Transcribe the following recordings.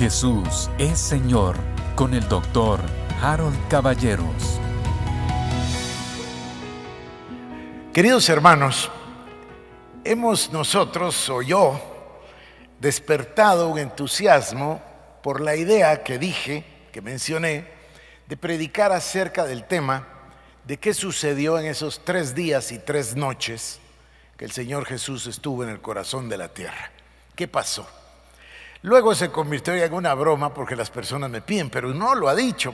Jesús es Señor con el Dr. Harold Caballeros. Queridos hermanos, hemos nosotros, o yo, despertado un entusiasmo por la idea que mencioné, de predicar acerca del tema de qué sucedió en esos 3 días y 3 noches que el Señor Jesús estuvo en el corazón de la tierra. ¿Qué pasó? Luego se convirtió en una broma porque las personas me piden, pero no lo ha dicho,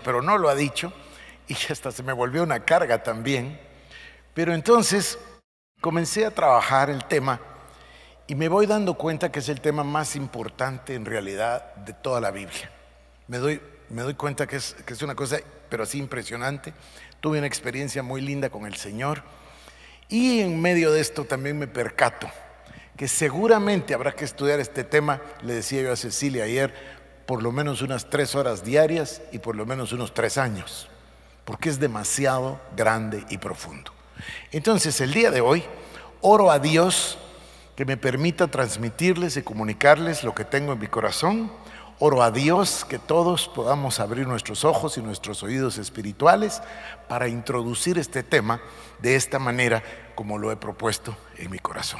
y hasta se me volvió una carga también. Pero entonces comencé a trabajar el tema y me voy dando cuenta que es el tema más importante en realidad de toda la Biblia. Me doy cuenta que es una cosa, pero así impresionante. Tuve una experiencia muy linda con el Señor y en medio de esto también me percato que seguramente habrá que estudiar este tema, le decía yo a Cecilia ayer, por lo menos unas 3 horas diarias y por lo menos unos 3 años, porque es demasiado grande y profundo. Entonces el día de hoy oro a Dios que me permita transmitirles y comunicarles lo que tengo en mi corazón. Oro a Dios que todos podamos abrir nuestros ojos y nuestros oídos espirituales para introducir este tema de esta manera como lo he propuesto en mi corazón.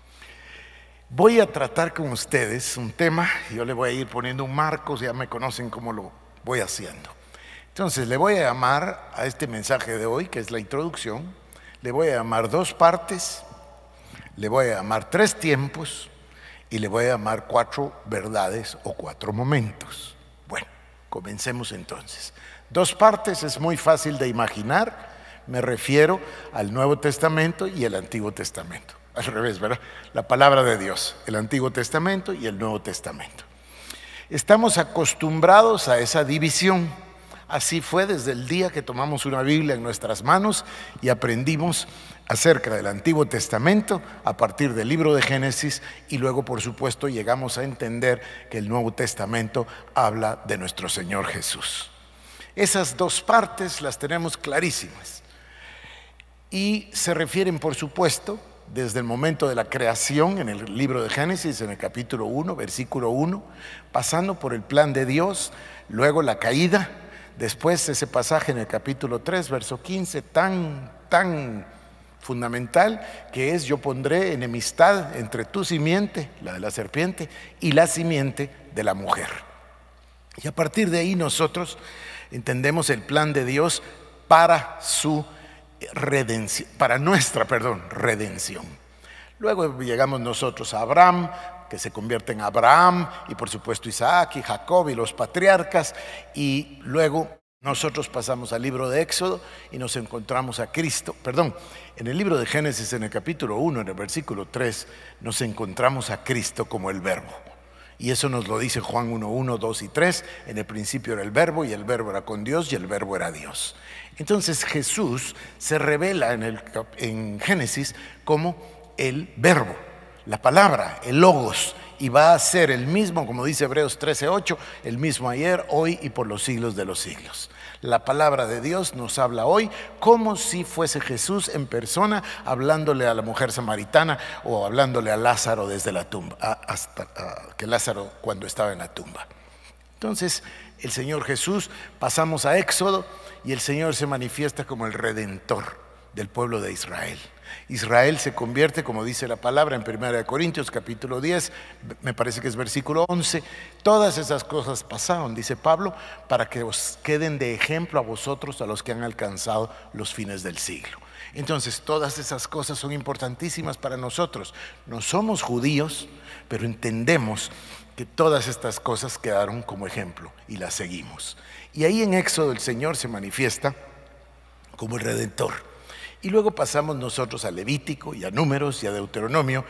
Voy a tratar con ustedes un tema, yo le voy a ir poniendo un marco, ya me conocen cómo lo voy haciendo. Entonces le voy a llamar a este mensaje de hoy, que es la introducción, le voy a llamar 2 partes, le voy a llamar 3 tiempos y le voy a llamar 4 verdades o 4 momentos. Bueno, comencemos entonces. 2 partes es muy fácil de imaginar, me refiero al Nuevo Testamento y el Antiguo Testamento. Al revés, ¿verdad? La palabra de Dios, el Antiguo Testamento y el Nuevo Testamento. Estamos acostumbrados a esa división. Así fue desde el día que tomamos una Biblia en nuestras manos y aprendimos acerca del Antiguo Testamento a partir del libro de Génesis, y luego por supuesto llegamos a entender que el Nuevo Testamento habla de nuestro Señor Jesús. Esas 2 partes las tenemos clarísimas y se refieren por supuesto desde el momento de la creación en el libro de Génesis, en el capítulo 1, versículo 1, pasando por el plan de Dios, luego la caída, después ese pasaje en el capítulo 3, verso 15, tan fundamental, que es: yo pondré enemistad entre tu simiente, la de la serpiente, y la simiente de la mujer. Y a partir de ahí nosotros entendemos el plan de Dios para su redención, para nuestra redención. Luego llegamos nosotros a Abraham, que se convierte en Abraham, y por supuesto Isaac y Jacob y los patriarcas, y luego nosotros pasamos al libro de Éxodo y nos encontramos a Cristo, en el libro de Génesis, en el capítulo 1, en el versículo 3, nos encontramos a Cristo como el Verbo. Y eso nos lo dice Juan 1:1, 2 y 3, en el principio era el Verbo, y el Verbo era con Dios, y el Verbo era Dios. Entonces Jesús se revela en Génesis como el Verbo, la palabra, el Logos, y va a ser el mismo, como dice Hebreos 13:8, el mismo ayer, hoy y por los siglos de los siglos. La palabra de Dios nos habla hoy como si fuese Jesús en persona, hablándole a la mujer samaritana o hablándole a Lázaro desde la tumba, hasta que Lázaro cuando estaba en la tumba. Entonces el Señor Jesús, pasamos a Éxodo y el Señor se manifiesta como el Redentor del pueblo de Israel. Israel se convierte, como dice la palabra en 1 Corintios capítulo 10, me parece que es versículo 11, todas esas cosas pasaron, dice Pablo, para que os queden de ejemplo a vosotros, a los que han alcanzado los fines del siglo. Entonces todas esas cosas son importantísimas para nosotros. No somos judíos, pero entendemos que todas estas cosas quedaron como ejemplo y las seguimos. Y ahí en Éxodo el Señor se manifiesta como el Redentor. Y luego pasamos nosotros a Levítico y a Números y a Deuteronomio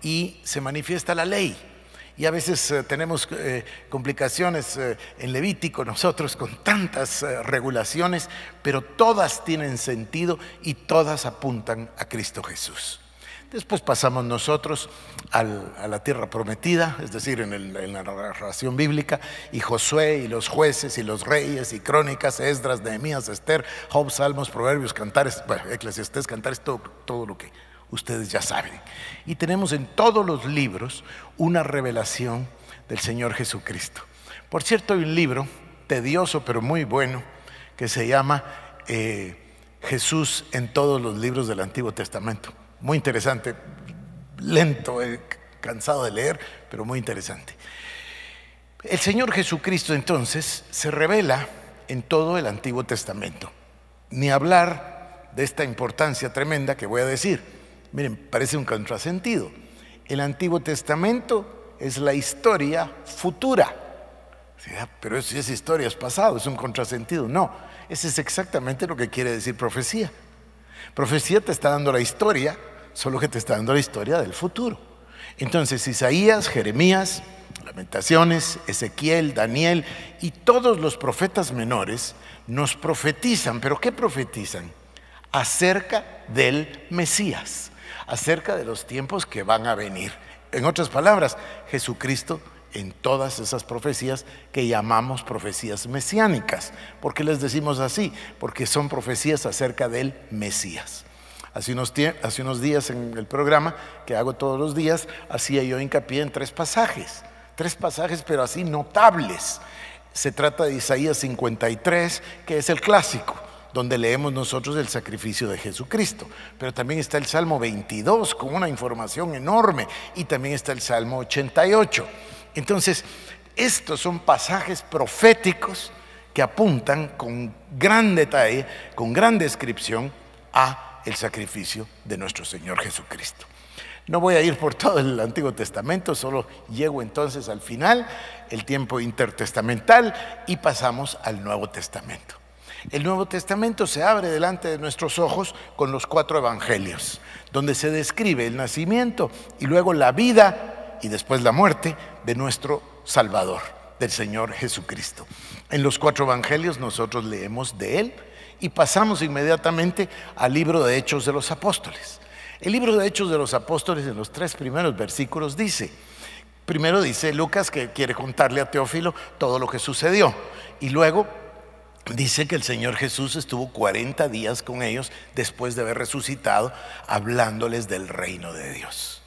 y se manifiesta la ley. Y a veces tenemos complicaciones en Levítico nosotros con tantas regulaciones, pero todas tienen sentido y todas apuntan a Cristo Jesús. Después pasamos nosotros a la tierra prometida, es decir, en la narración bíblica, y Josué y los jueces y los reyes y crónicas, Esdras, Nehemías, Esther, Job, Salmos, Proverbios, Cantares, Eclesiastés, Cantares, todo lo que ustedes ya saben. Y tenemos en todos los libros una revelación del Señor Jesucristo. Por cierto, hay un libro tedioso pero muy bueno que se llama Jesús en todos los libros del Antiguo Testamento. Muy interesante, lento, cansado de leer, pero muy interesante. El Señor Jesucristo entonces se revela en todo el Antiguo Testamento. Ni hablar de esta importancia tremenda que voy a decir. Miren, parece un contrasentido. El Antiguo Testamento es la historia futura. Pero si esa historia es pasado, es un contrasentido. No, ese es exactamente lo que quiere decir profecía. Profecía te está dando la historia, solo que te está dando la historia del futuro. Entonces Isaías, Jeremías, Lamentaciones, Ezequiel, Daniel y todos los profetas menores nos profetizan. ¿Pero qué profetizan? Acerca del Mesías, acerca de los tiempos que van a venir. En otras palabras, Jesucristo en todas esas profecías que llamamos profecías mesiánicas. ¿Por qué les decimos así? Porque son profecías acerca del Mesías. Hace unos días en el programa que hago todos los días, hacía yo hincapié en tres pasajes pero así notables. Se trata de Isaías 53, que es el clásico, donde leemos nosotros el sacrificio de Jesucristo. Pero también está el Salmo 22 con una información enorme, y también está el Salmo 88. Entonces, estos son pasajes proféticos que apuntan con gran detalle, con gran descripción a el sacrificio de nuestro Señor Jesucristo. No voy a ir por todo el Antiguo Testamento, solo llego entonces al final, el tiempo intertestamental, y pasamos al Nuevo Testamento. El Nuevo Testamento se abre delante de nuestros ojos con los 4 evangelios, donde se describe el nacimiento y luego la vida y después la muerte de nuestro Salvador, del Señor Jesucristo. En los 4 evangelios nosotros leemos de Él y pasamos inmediatamente al libro de Hechos de los Apóstoles. El libro de Hechos de los Apóstoles, en los 3 primeros versículos primero dice Lucas que quiere contarle a Teófilo todo lo que sucedió, y luego dice que el Señor Jesús estuvo 40 días con ellos después de haber resucitado, hablándoles del reino de Dios.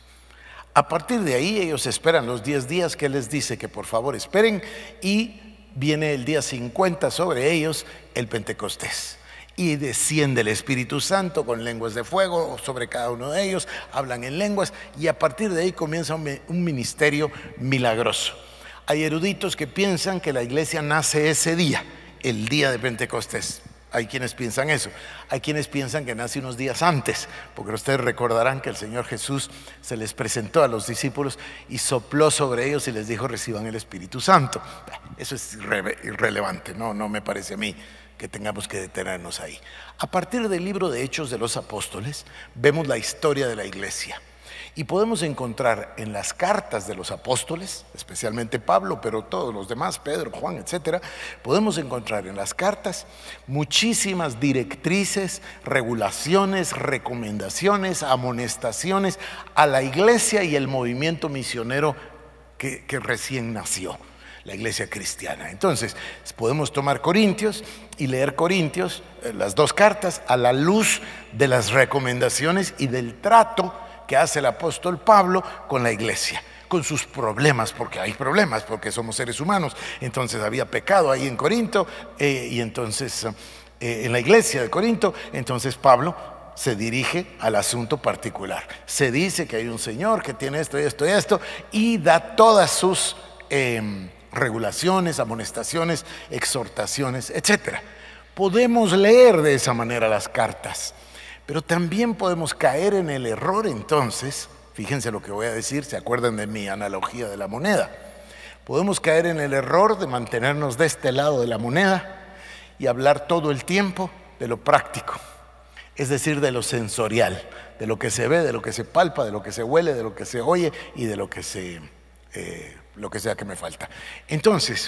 A partir de ahí ellos esperan los 10 días que Él les dice que por favor esperen, y viene el día 50 sobre ellos, el Pentecostés. Y desciende el Espíritu Santo con lenguas de fuego sobre cada uno de ellos, hablan en lenguas, y a partir de ahí comienza un ministerio milagroso. Hay eruditos que piensan que la iglesia nace ese día, el día de Pentecostés. Hay quienes piensan eso. Hay quienes piensan que nace unos días antes, porque ustedes recordarán que el Señor Jesús se les presentó a los discípulos y sopló sobre ellos y les dijo: reciban el Espíritu Santo. Eso es irrelevante, no me parece a mí que tengamos que detenernos ahí. A partir del libro de Hechos de los Apóstoles vemos la historia de la iglesia, y podemos encontrar en las cartas de los apóstoles, especialmente Pablo, pero todos los demás, Pedro, Juan, etcétera, podemos encontrar en las cartas muchísimas directrices, regulaciones, recomendaciones, amonestaciones a la iglesia y el movimiento misionero que recién nació, la iglesia cristiana. Entonces podemos tomar Corintios y leer Corintios, las 2 cartas, a la luz de las recomendaciones y del trato que hace el apóstol Pablo con la iglesia, con sus problemas, porque hay problemas, porque somos seres humanos. Entonces había pecado ahí en Corinto, y entonces en la iglesia de Corinto. Entonces Pablo se dirige al asunto particular. Se dice que hay un Señor que tiene esto y esto y esto, y da todas sus regulaciones, amonestaciones, exhortaciones, etcétera. Podemos leer de esa manera las cartas, pero también podemos caer en el error entonces, fíjense lo que voy a decir, se acuerdan de mi analogía de la moneda. Podemos caer en el error de mantenernos de este lado de la moneda y hablar todo el tiempo de lo práctico, es decir, de lo sensorial, de lo que se ve, de lo que se palpa, de lo que se huele, de lo que se oye y de lo que sea que me falta. Entonces,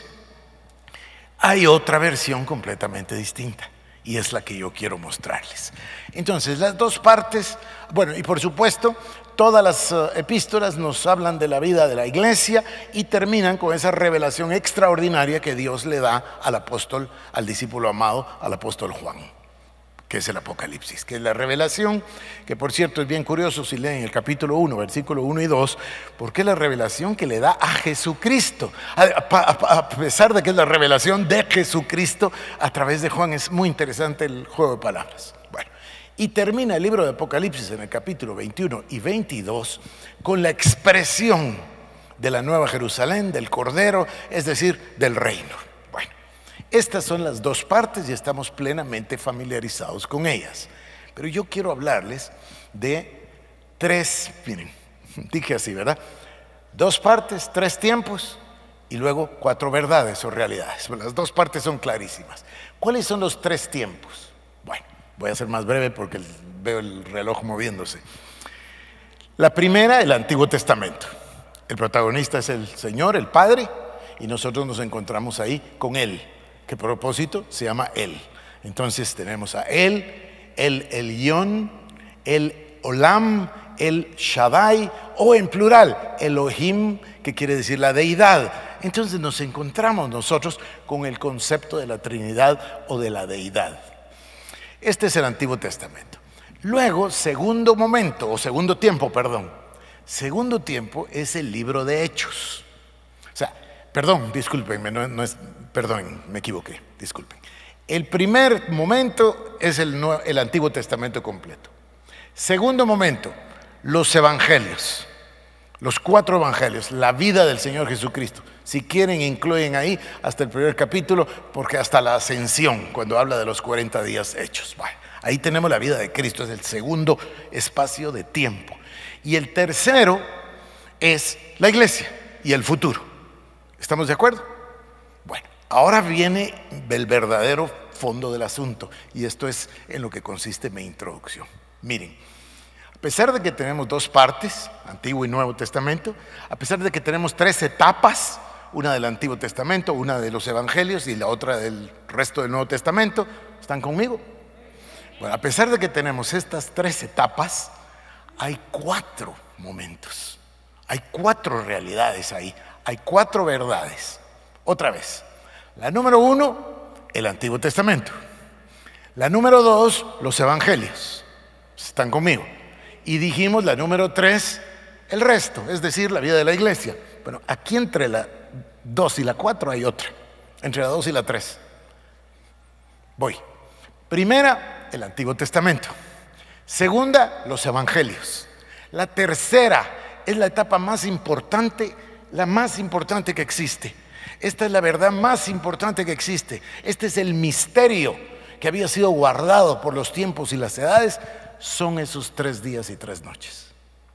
hay otra versión completamente distinta, y es la que yo quiero mostrarles. Entonces, las 2 partes, bueno, y por supuesto, todas las epístolas nos hablan de la vida de la iglesia y terminan con esa revelación extraordinaria que Dios le da al apóstol, al discípulo amado, al apóstol Juan. que es el Apocalipsis, que es la revelación, que por cierto es bien curioso si leen el capítulo 1, versículo 1 y 2, porque es la revelación que le da a Jesucristo, a pesar de que es la revelación de Jesucristo a través de Juan. Es muy interesante el juego de palabras. Bueno, y termina el libro de Apocalipsis en el capítulo 21 y 22 con la expresión de la Nueva Jerusalén, del Cordero, es decir, del reino. Estas son las dos partes y estamos plenamente familiarizados con ellas. Pero yo quiero hablarles de tres, miren, dije así, ¿verdad? Dos partes, tres tiempos y luego cuatro verdades o realidades. Las dos partes son clarísimas. ¿Cuáles son los tres tiempos? Bueno, voy a ser más breve porque veo el reloj moviéndose. La primera, el Antiguo Testamento. El protagonista es el Señor, el Padre, y nosotros nos encontramos ahí con Él. ¿Qué propósito? Se llama Él. Entonces tenemos a Él, el Elión, el Olam, el Shaddai, o en plural, Elohim, que quiere decir la deidad. Entonces nos encontramos nosotros con el concepto de la Trinidad o de la deidad. Este es el Antiguo Testamento. Luego, segundo tiempo es el libro de Hechos. O sea, perdón, discúlpenme, perdón, me equivoqué, disculpen. El primer momento es el Antiguo Testamento completo. Segundo momento, los evangelios, los cuatro evangelios, la vida del Señor Jesucristo. Si quieren, incluyen ahí hasta el primer capítulo, porque hasta la ascensión, cuando habla de los 40 días hechos. Bueno, ahí tenemos la vida de Cristo, es el segundo espacio de tiempo. Y el tercero es la iglesia y el futuro. ¿Estamos de acuerdo? Bueno, ahora viene el verdadero fondo del asunto, y esto es en lo que consiste mi introducción. Miren, a pesar de que tenemos dos partes, Antiguo y Nuevo Testamento, a pesar de que tenemos tres etapas, una del Antiguo Testamento, una de los Evangelios y la otra del resto del Nuevo Testamento, ¿están conmigo? Bueno, a pesar de que tenemos estas tres etapas, hay cuatro momentos, hay cuatro realidades ahí. Hay cuatro verdades. Otra vez, la número 1, el Antiguo Testamento. La número 2, los Evangelios. ¿Están conmigo? Y dijimos la número 3, el resto, es decir, la vida de la iglesia. Bueno, aquí entre la 2 y la 4 hay otra. Entre la 2 y la 3. Voy. Primera, el Antiguo Testamento. Segunda, los Evangelios. La tercera es la etapa más importante, la más importante que existe. Esta es la verdad más importante que existe. Este es el misterio que había sido guardado por los tiempos y las edades. Son esos 3 días y 3 noches.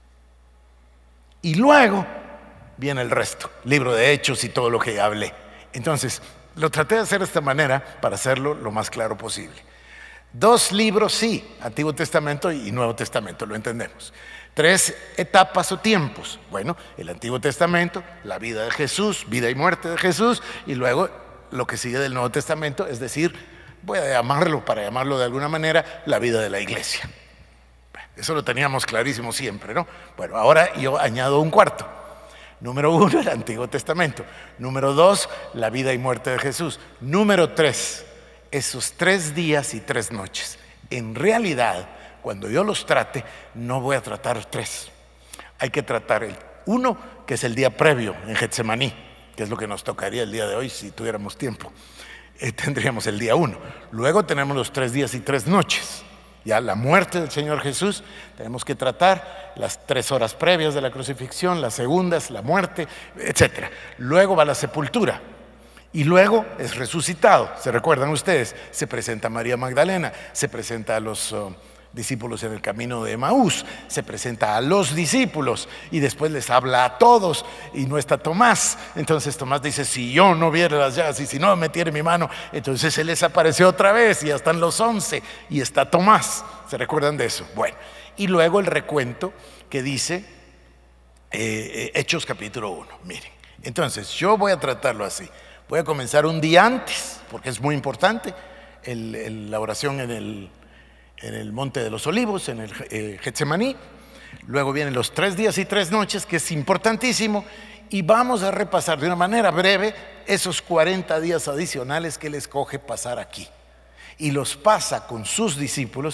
Y luego viene el resto, libro de Hechos y todo lo que ya hablé. Entonces, lo traté de hacer de esta manera para hacerlo lo más claro posible. 2 libros, sí, Antiguo Testamento y Nuevo Testamento, lo entendemos. 3 etapas o tiempos. Bueno, el Antiguo Testamento, la vida de Jesús, vida y muerte de Jesús, y luego lo que sigue del Nuevo Testamento, es decir, voy a llamarlo, para llamarlo de alguna manera, la vida de la iglesia. Eso lo teníamos clarísimo siempre, ¿no? Bueno, ahora yo añado un cuarto. Número 1, el Antiguo Testamento. Número 2, la vida y muerte de Jesús. Número 3, esos 3 días y 3 noches. En realidad, cuando yo los trate, no voy a tratar 3. Hay que tratar el 1, que es el día previo en Getsemaní, que es lo que nos tocaría el día de hoy si tuviéramos tiempo. Tendríamos el día 1. Luego tenemos los 3 días y 3 noches. Ya la muerte del Señor Jesús, tenemos que tratar las 3 horas previas de la crucifixión, las segundas, la muerte, etc. Luego va la sepultura. Y luego es resucitado. ¿Se recuerdan ustedes? Se presenta a María Magdalena, se presenta a los discípulos en el camino de Emaús, se presenta a los discípulos y después les habla a todos, y no está Tomás. Entonces Tomás dice: si yo no viera las llagas y si no metiera mi mano, entonces él les apareció otra vez, y ya están los 11 y está Tomás. ¿Se recuerdan de eso? Bueno, y luego el recuento que dice Hechos capítulo 1. Miren, entonces yo voy a tratarlo así. Voy a comenzar un día antes, porque es muy importante, la oración en el Monte de los Olivos, en el Getsemaní. Luego vienen los 3 días y 3 noches, que es importantísimo, y vamos a repasar de una manera breve esos 40 días adicionales que Él escoge pasar aquí. y los pasa con sus discípulos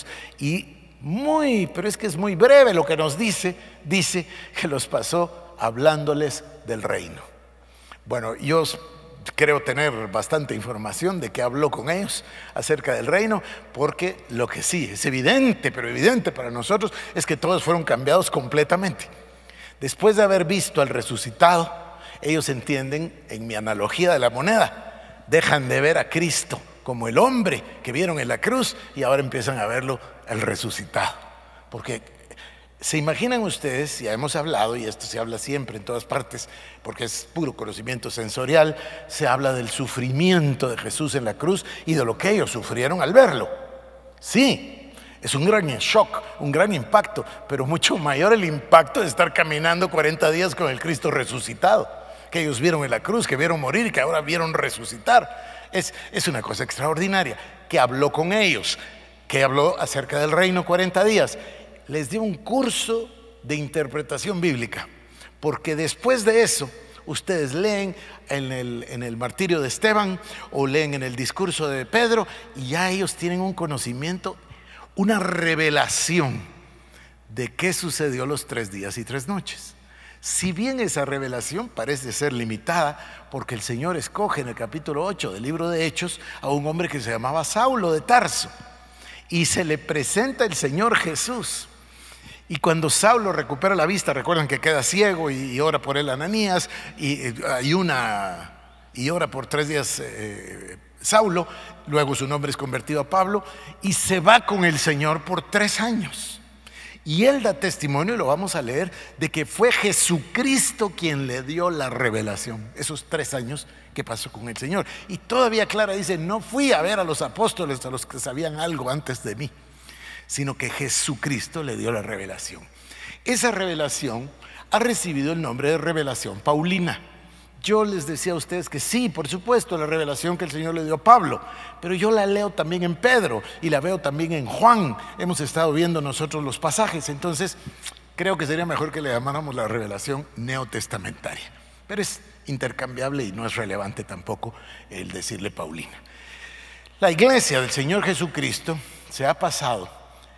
pero es que es muy breve lo que nos dice que los pasó hablándoles del reino. Bueno, yo creo tener bastante información de que habló con ellos acerca del reino, porque lo que sí es evidente, pero evidente para nosotros, es que todos fueron cambiados completamente. Después de haber visto al resucitado, ellos entienden, en mi analogía de la moneda, dejan de ver a Cristo como el hombre que vieron en la cruz y ahora empiezan a verlo el resucitado. Porque se imaginan ustedes, ya hemos hablado, y esto se habla siempre en todas partes porque es puro conocimiento sensorial, se habla del sufrimiento de Jesús en la cruz y de lo que ellos sufrieron al verlo. Sí, es un gran shock, un gran impacto, pero mucho mayor el impacto de estar caminando 40 días con el Cristo resucitado, que ellos vieron en la cruz, que vieron morir y que ahora vieron resucitar. Es una cosa extraordinaria, que habló con ellos, que habló acerca del reino 40 días. Les dio un curso de interpretación bíblica, porque después de eso ustedes leen en el martirio de Esteban o leen en el discurso de Pedro y ya ellos tienen un conocimiento, una revelación de qué sucedió los 3 días y 3 noches. Si bien esa revelación parece ser limitada, porque el Señor escoge en el capítulo 8 del libro de Hechos a un hombre que se llamaba Saulo de Tarso y se le presenta el Señor Jesús. Y cuando Saulo recupera la vista, recuerdan que queda ciego y ora por él Ananías y ora por 3 días Saulo, luego su nombre es convertido a Pablo y se va con el Señor por 3 años. Y él da testimonio, y lo vamos a leer, de que fue Jesucristo quien le dio la revelación, esos 3 años que pasó con el Señor. Y todavía Clara dice, no fui a ver a los apóstoles, a los que sabían algo antes de mí, sino que Jesucristo le dio la revelación. Esa revelación ha recibido el nombre de revelación paulina. Yo les decía a ustedes que sí, por supuesto, la revelación que el Señor le dio a Pablo, pero yo la leo también en Pedro y la veo también en Juan. Hemos estado viendo nosotros los pasajes, entonces creo que sería mejor que le llamáramos la revelación neotestamentaria, pero es intercambiable y no es relevante tampoco el decirle paulina. La iglesia del Señor Jesucristo se ha pasado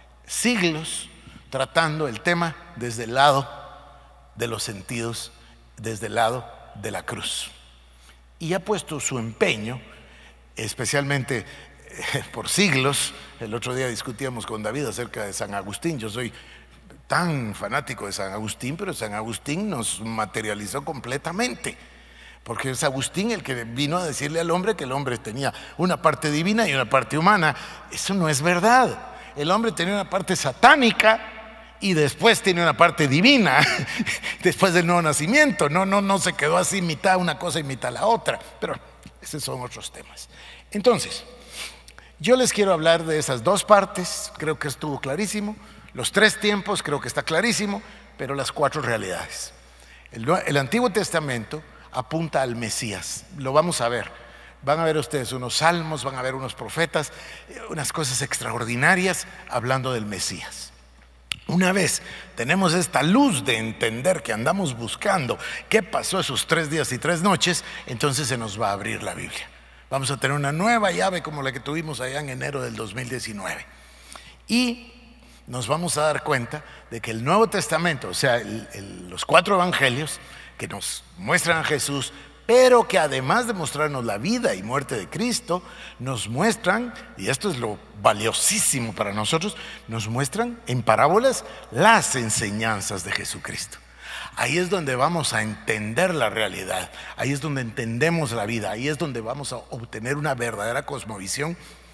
siglos tratando el tema desde el lado de los sentidos, desde el lado de la cruz, y ha puesto su empeño, especialmente por siglos. El otro día discutíamos con David acerca de San Agustín. Yo soy tan fanático de San Agustín, pero San Agustín nos materializó completamente, porque es Agustín el que vino a decirle al hombre que el hombre tenía una parte divina y una parte humana. Eso no es verdad. El hombre tenía una parte satánica y después tiene una parte divina después del nuevo nacimiento. No se quedó así mitad una cosa y mitad la otra, pero esos son otros temas. Entonces, yo les quiero hablar de esas 2 partes. Creo que estuvo clarísimo. Los 3 tiempos creo que está clarísimo, pero las 4 realidades. El Antiguo Testamento apunta al Mesías, lo vamos a ver. Van a ver ustedes unos salmos, van a ver unos profetas, unas cosas extraordinarias hablando del Mesías. Una vez tenemos esta luz de entender que andamos buscando qué pasó esos 3 días y 3 noches, entonces se nos va a abrir la Biblia. Vamos a tener una nueva llave como la que tuvimos allá en enero del 2019. Y nos vamos a dar cuenta de que el Nuevo Testamento, o sea, los 4 evangelios que nos muestran a Jesús, pero que además de mostrarnos la vida y muerte de Cristo, nos muestran, y esto es lo valiosísimo para nosotros, nos muestran en parábolas las enseñanzas de Jesucristo. Ahí es donde vamos a entender la realidad, ahí es donde entendemos la vida, ahí es donde vamos a obtener una verdadera cosmovisión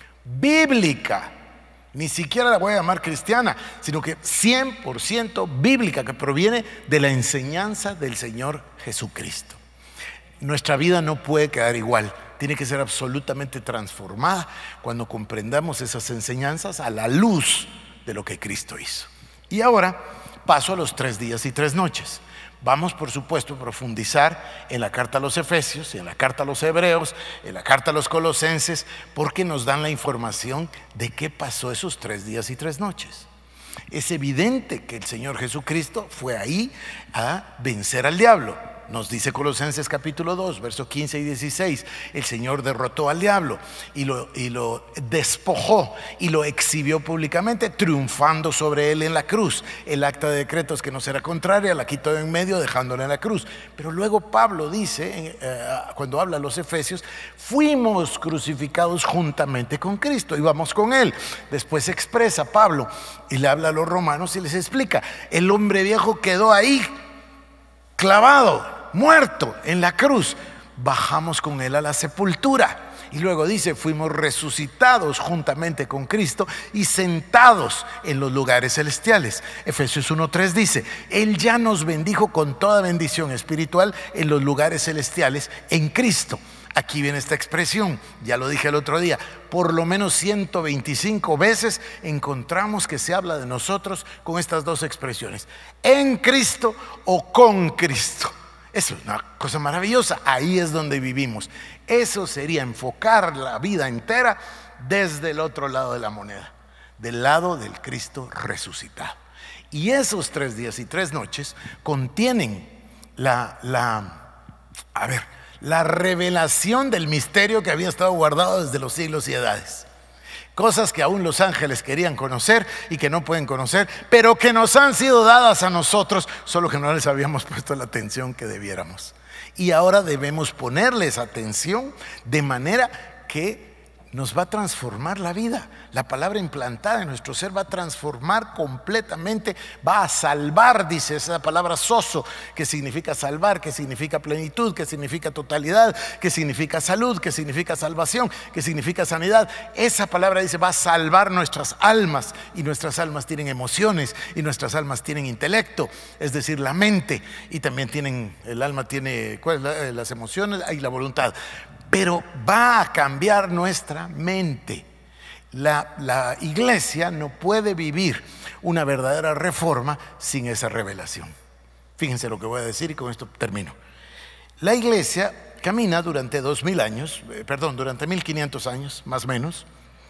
bíblica. Ni siquiera la voy a llamar cristiana, sino que 100% bíblica, que proviene de la enseñanza del Señor Jesucristo. Nuestra vida no puede quedar igual, tiene que ser absolutamente transformada cuando comprendamos esas enseñanzas a la luz de lo que Cristo hizo. Y ahora paso a los 3 días y 3 noches. Vamos, por supuesto, a profundizar en la carta a los Efesios, en la carta a los Hebreos, en la carta a los Colosenses, porque nos dan la información de qué pasó esos 3 días y 3 noches. Es evidente que el Señor Jesucristo fue ahí a vencer al diablo. nos dice Colosenses capítulo 2, versos 15 y 16, el Señor derrotó al diablo y lo despojó y lo exhibió públicamente, triunfando sobre él en la cruz. El acta de decretos que nos era contraria la quitó de en medio, dejándola en la cruz. Pero luego Pablo dice, cuando habla a los Efesios, fuimos crucificados juntamente con Cristo, íbamos con él. Después expresa Pablo y le habla a los romanos y les explica, el hombre viejo quedó ahí clavado, muerto en la cruz, bajamos con él a la sepultura. Y luego dice, fuimos resucitados juntamente con Cristo y sentados en los lugares celestiales. Efesios 1:3 dice, Él ya nos bendijo con toda bendición espiritual en los lugares celestiales en Cristo. Aquí viene esta expresión, ya lo dije el otro día, por lo menos 125 veces encontramos que se habla de nosotros con estas dos expresiones, en Cristo o con Cristo. Eso es una cosa maravillosa, ahí es donde vivimos. Eso sería enfocar la vida entera desde el otro lado de la moneda, del lado del Cristo resucitado. Y esos 3 días y 3 noches contienen la revelación del misterio que había estado guardado desde los siglos y edades. Cosas que aún los ángeles querían conocer y que no pueden conocer, pero que nos han sido dadas a nosotros, solo que no les habíamos puesto la atención que debiéramos. Y ahora debemos ponerles atención de manera que nos va a transformar la vida. La palabra implantada en nuestro ser va a transformar completamente, va a salvar, dice esa palabra sozo, que significa salvar, que significa plenitud, que significa totalidad, que significa salud, que significa salvación, que significa sanidad. Esa palabra dice, va a salvar nuestras almas, y nuestras almas tienen emociones, y nuestras almas tienen intelecto, es decir, la mente, y también el alma tiene las emociones y la voluntad. Pero va a cambiar nuestra mente. La iglesia no puede vivir una verdadera reforma sin esa revelación. Fíjense lo que voy a decir y con esto termino. La iglesia camina durante 1500 años, más o menos,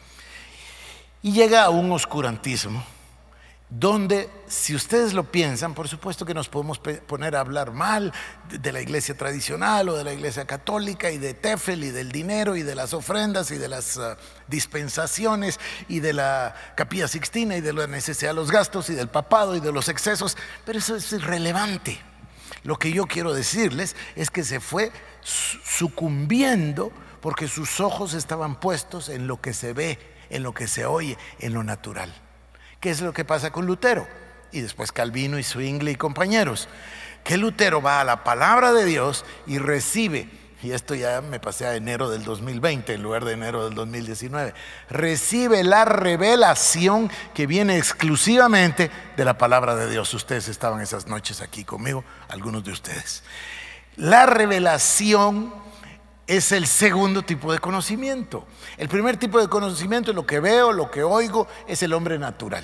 y llega a un oscurantismo donde, si ustedes lo piensan, por supuesto que nos podemos poner a hablar mal de la iglesia tradicional o de la iglesia católica y de Tefel y del dinero y de las ofrendas y de las dispensaciones y de la Capilla Sixtina y de la necesidad de los gastos y del papado y de los excesos, pero eso es irrelevante. Lo que yo quiero decirles es que se fue sucumbiendo porque sus ojos estaban puestos en lo que se ve, en lo que se oye, en lo natural. ¿Qué es lo que pasa con Lutero? Y después Calvino y Zwingli y compañeros. Que Lutero va a la palabra de Dios y recibe, y esto ya me pasé a enero del 2020 en lugar de enero del 2019, recibe la revelación que viene exclusivamente de la palabra de Dios. Ustedes estaban esas noches aquí conmigo, algunos de ustedes. La revelación es el segundo tipo de conocimiento. El primer tipo de conocimiento es lo que veo, lo que oigo, es el hombre natural.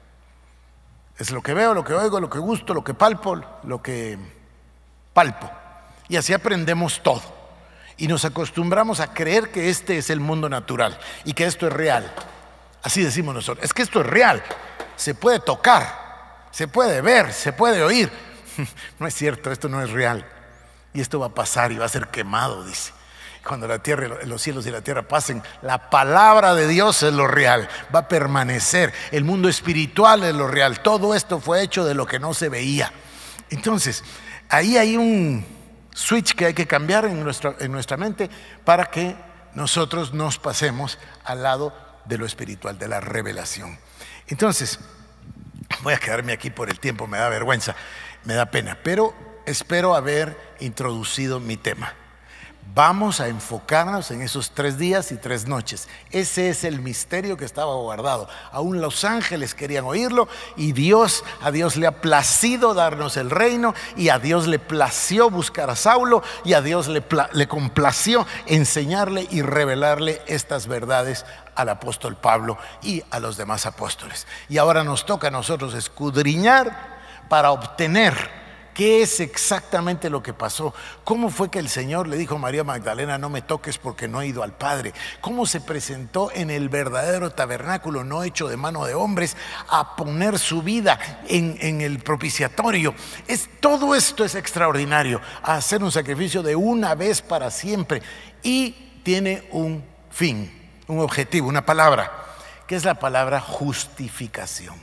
Es lo que veo, lo que oigo, lo que gusto, lo que palpo, lo que palpo. Y así aprendemos todo. Y nos acostumbramos a creer que este es el mundo natural y que esto es real. Así decimos nosotros, es que esto es real. Se puede tocar, se puede ver, se puede oír. No es cierto, esto no es real. Y esto va a pasar y va a ser quemado, dice. Cuando la tierra, los cielos y la tierra pasen, la palabra de Dios es lo real, va a permanecer. El mundo espiritual es lo real. Todo esto fue hecho de lo que no se veía. Entonces, ahí hay un switch que hay que cambiar en nuestra mente para que nosotros nos pasemos al lado de lo espiritual, de la revelación. Entonces, voy a quedarme aquí por el tiempo, me da vergüenza, me da pena, pero espero haber introducido mi tema. Vamos a enfocarnos en esos 3 días y 3 noches. Ese es el misterio que estaba guardado. Aún los ángeles querían oírlo y a Dios le ha placido darnos el reino, y a Dios le plació buscar a Saulo, y a Dios le complació enseñarle y revelarle estas verdades al apóstol Pablo y a los demás apóstoles. Y ahora nos toca a nosotros escudriñar para obtener ¿Qué es exactamente lo que pasó? ¿Cómo fue que el Señor le dijo a María Magdalena, no me toques porque no he ido al Padre? ¿Cómo se presentó en el verdadero tabernáculo, no hecho de mano de hombres, a poner su vida en el propiciatorio? Todo esto es extraordinario, a hacer un sacrificio de una vez para siempre, y tiene un fin, un objetivo, una palabra, que es la palabra justificación.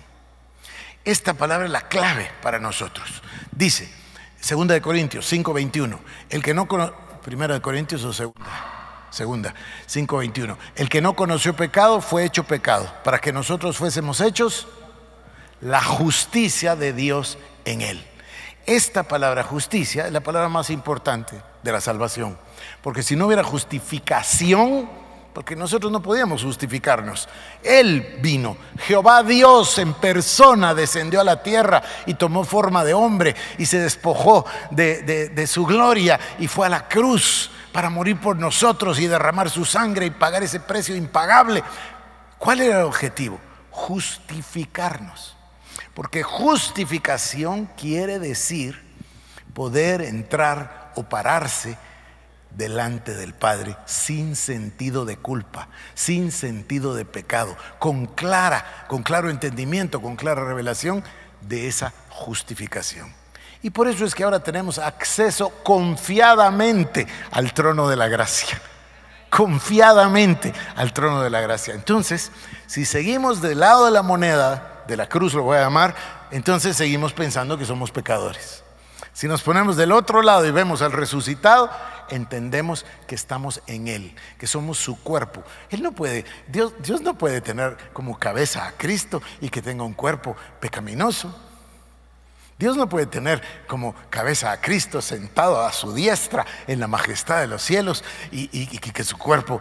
Esta palabra es la clave para nosotros. Dice, 2 de Corintios 5:21, el que no conoce, 1 de Corintios o segunda, 5:21, el que no conoció pecado fue hecho pecado, para que nosotros fuésemos hechos la justicia de Dios en él. Esta palabra justicia es la palabra más importante de la salvación, porque si no hubiera justificación, porque nosotros no podíamos justificarnos, Él vino, Jehová Dios en persona descendió a la tierra y tomó forma de hombre y se despojó de su gloria y fue a la cruz para morir por nosotros y derramar su sangre y pagar ese precio impagable. ¿Cuál era el objetivo? Justificarnos, porque justificación quiere decir poder entrar o pararse delante del Padre sin sentido de culpa, sin sentido de pecado, con claro entendimiento, con clara revelación de esa justificación. Y por eso es que ahora tenemos acceso confiadamente al trono de la gracia. Confiadamente al trono de la gracia. Entonces, si seguimos del lado de la moneda, de la cruz lo voy a llamar, entonces seguimos pensando que somos pecadores. Si nos ponemos del otro lado y vemos al resucitado, entendemos que estamos en Él, que somos su cuerpo. Dios no puede tener como cabeza a Cristo y que tenga un cuerpo pecaminoso. Dios no puede tener como cabeza a Cristo sentado a su diestra en la majestad de los cielos y que su cuerpo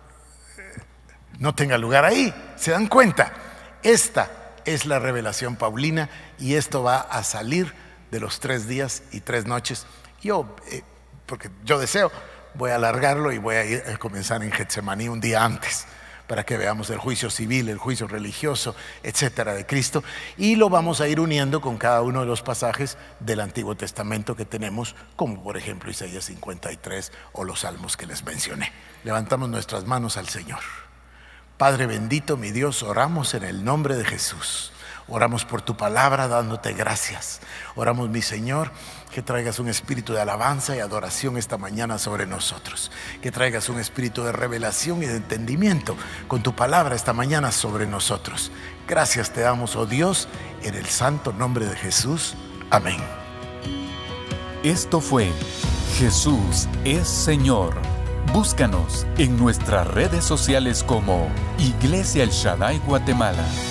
no tenga lugar ahí. ¿Se dan cuenta? Esta es la revelación paulina y esto va a salir de los 3 días y 3 noches. Porque yo deseo, voy a alargarlo y voy a comenzar en Getsemaní un día antes, para que veamos el juicio civil, el juicio religioso, etcétera, de Cristo, y lo vamos a ir uniendo con cada uno de los pasajes del Antiguo Testamento que tenemos, como por ejemplo Isaías 53 o los salmos que les mencioné. Levantamos nuestras manos al Señor. Padre bendito, mi Dios, oramos en el nombre de Jesús. Oramos por tu palabra dándote gracias. Oramos, mi Señor, que traigas un espíritu de alabanza y adoración esta mañana sobre nosotros. Que traigas un espíritu de revelación y de entendimiento con tu palabra esta mañana sobre nosotros. Gracias te damos, oh Dios, en el santo nombre de Jesús. Amén. Esto fue Jesús es Señor. Búscanos en nuestras redes sociales como Iglesia El Shaddai Guatemala.